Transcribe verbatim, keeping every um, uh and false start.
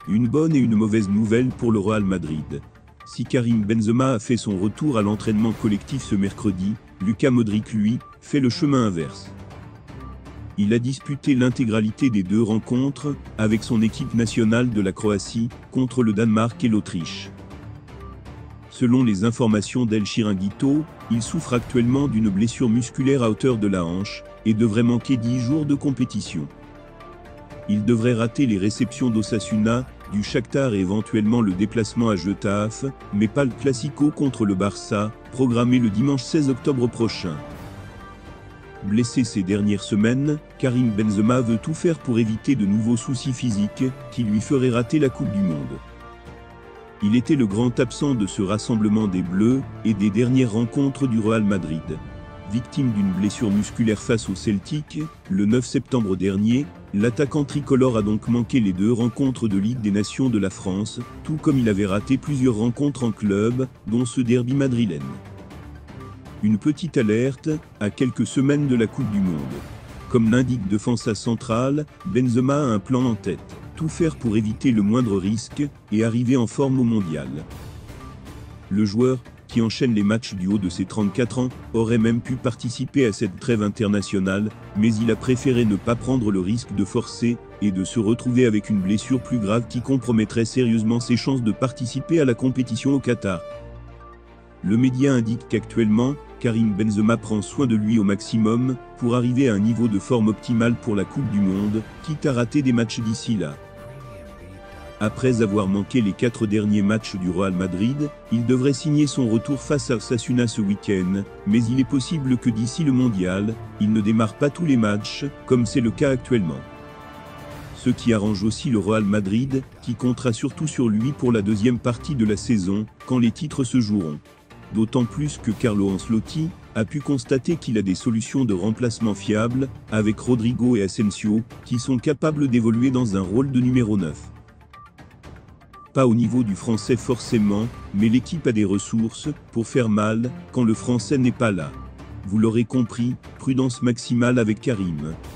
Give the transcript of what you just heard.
Une bonne et une mauvaise nouvelle pour le Real Madrid. Si Karim Benzema a fait son retour à l'entraînement collectif ce mercredi, Luka Modric lui, fait le chemin inverse. Il a disputé l'intégralité des deux rencontres, avec son équipe nationale de la Croatie, contre le Danemark et l'Autriche. Selon les informations d'El Chiringuito, il souffre actuellement d'une blessure musculaire à hauteur de la hanche, et devrait manquer dix jours de compétition. Il devrait rater les réceptions d'Osasuna, du Shakhtar et éventuellement le déplacement à Getafe, mais pas le Classico contre le Barça, programmé le dimanche seize octobre prochain. Blessé ces dernières semaines, Karim Benzema veut tout faire pour éviter de nouveaux soucis physiques, qui lui feraient rater la Coupe du Monde. Il était le grand absent de ce rassemblement des Bleus, et des dernières rencontres du Real Madrid. Victime d'une blessure musculaire face au Celtic, le neuf septembre dernier, l'attaquant tricolore a donc manqué les deux rencontres de Ligue des Nations de la France, tout comme il avait raté plusieurs rencontres en club, dont ce derby madrilène. Une petite alerte, à quelques semaines de la Coupe du Monde. Comme l'indique Defensa Central, Benzema a un plan en tête, tout faire pour éviter le moindre risque, et arriver en forme au mondial. Le joueur, qui enchaîne les matchs du haut de ses trente-quatre ans, aurait même pu participer à cette trêve internationale, mais il a préféré ne pas prendre le risque de forcer, et de se retrouver avec une blessure plus grave qui compromettrait sérieusement ses chances de participer à la compétition au Qatar. Le média indique qu'actuellement, Karim Benzema prend soin de lui au maximum, pour arriver à un niveau de forme optimal pour la Coupe du Monde, quitte à rater des matchs d'ici là. Après avoir manqué les quatre derniers matchs du Real Madrid, il devrait signer son retour face à Osasuna ce week-end, mais il est possible que d'ici le mondial, il ne démarre pas tous les matchs, comme c'est le cas actuellement. Ce qui arrange aussi le Real Madrid, qui comptera surtout sur lui pour la deuxième partie de la saison, quand les titres se joueront. D'autant plus que Carlo Ancelotti a pu constater qu'il a des solutions de remplacement fiables, avec Rodrigo et Asensio, qui sont capables d'évoluer dans un rôle de numéro neuf. Pas au niveau du français forcément, mais l'équipe a des ressources pour faire mal quand le français n'est pas là. Vous l'aurez compris, prudence maximale avec Karim.